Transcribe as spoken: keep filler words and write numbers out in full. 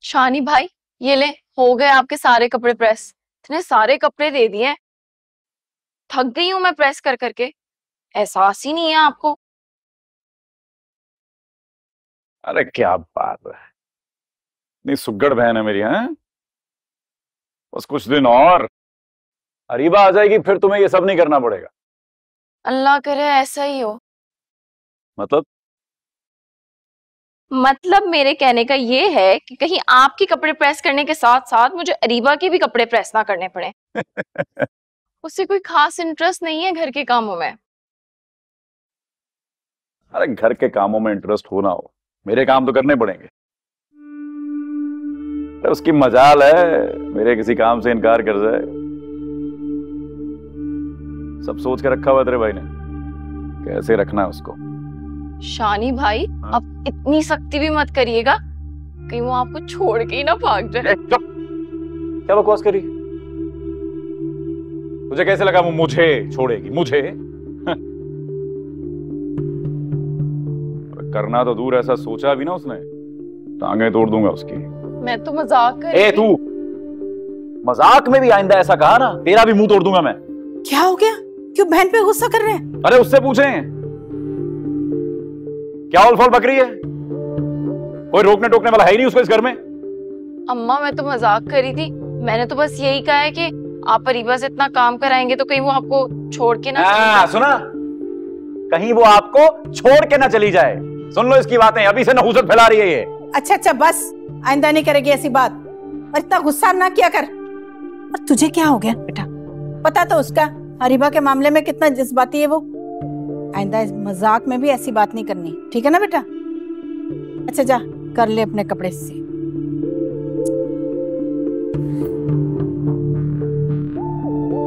शानी भाई, ये ले, हो गए आपके सारे कपड़े प्रेस। इतने सारे कपड़े दे दिए, थक गई हूं मैं प्रेस कर करके। एहसास ही नहीं है आपको। अरे क्या बात है, इतनी सुग्गड़ बहन है मेरी। हैं बस कुछ दिन और अरीबा आ जाएगी, फिर तुम्हें ये सब नहीं करना पड़ेगा। अल्लाह करे ऐसा ही हो। मतलब मतलब मेरे कहने का ये है कि कहीं आपके कपड़े प्रेस करने के साथ साथ मुझे अरीबा के भी कपड़े प्रेस ना करने पड़े। उससे कोई खास इंटरेस्ट नहीं है घर के कामों में। अरे घर के कामों में इंटरेस्ट हो ना हो, मेरे काम तो करने पड़ेंगे। तो उसकी मजाल है मेरे किसी काम से इनकार कर जाए। सब सोच के रखा हुआ तेरे भाई ने, कैसे रखना है उसको। शानी भाई, हाँ? अब इतनी सख्ती भी मत करिएगा, कहीं वो आपको छोड़ के ही ना भाग जाए। क्या बकवास करी? तुझे कैसे लगा वो मुझे छोड़ेगी? मुझे करना तो दूर, ऐसा सोचा भी ना उसने, टांगे तोड़ दूंगा उसकी। मैं तो मजाक कर ए तू मजाक में भी आइंदा ऐसा कहा ना, तेरा भी मुंह तोड़ दूंगा मैं। क्या हो गया? क्यों बहन पे गुस्सा कर रहे हैं? अरे उससे पूछें, क्या उलफल बकरी है? कोई रोकने टोकने वाला है ही नहीं उसको इस घर में। अम्मा, मैं तो मजाक करी थी। मैंने तो बस यही कहा है कि आप अरीबा से इतना काम कराएंगे तो कहीं वो आपको छोड़ के ना। आ, सुना, कहीं वो आपको छोड़ के ना चली जाए। सुन लो इसकी बातें, अभी से नहुसत फैला रही है ये। अच्छा अच्छा बस, आइंदा नहीं करेगी ऐसी बात। और इतना गुस्सा ना किया कर। और तुझे क्या हो गया बेटा? पता तो उसका अरीबा के मामले में कितना जज्बाती है वो। आइंदा मजाक में भी ऐसी बात नहीं करनी, ठीक है ना बेटा? अच्छा जा कर ले अपने कपड़े से।